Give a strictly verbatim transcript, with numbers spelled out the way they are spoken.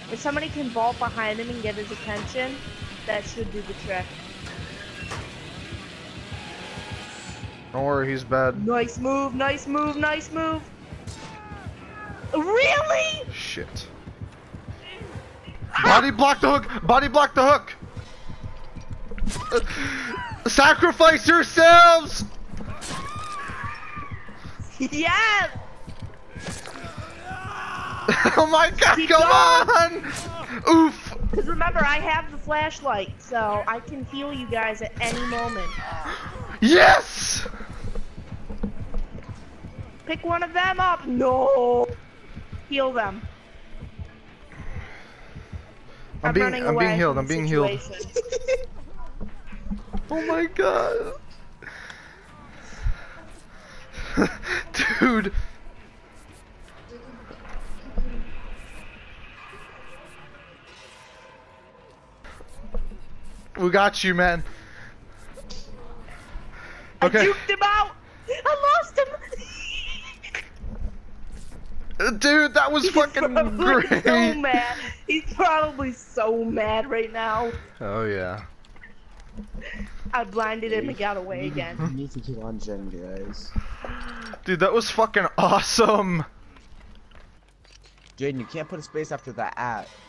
If somebody can vault behind him and get his attention, that should do the trick. Don't worry, he's bad. Nice move, nice move, nice move. Really? Shit. Body block the hook! Body block the hook! Uh, sacrifice yourselves! Yes! Oh my god, Keep come going. on! Oof! Because remember, I have the flashlight, so I can heal you guys at any moment. Yes! Pick one of them up. No! Heal them. I'm, I'm being, running I'm away being healed, from I'm the being healed. situation. Oh my god. Dude. We got you, man. Okay. I juked him out! I lost him! Dude, that was He's fucking probably great. so mad. He's probably so mad right now. Oh yeah. I blinded him and got away again. You need to keep on gen, guys. Dude, that was fucking awesome. Jaden, you can't put a space after that at.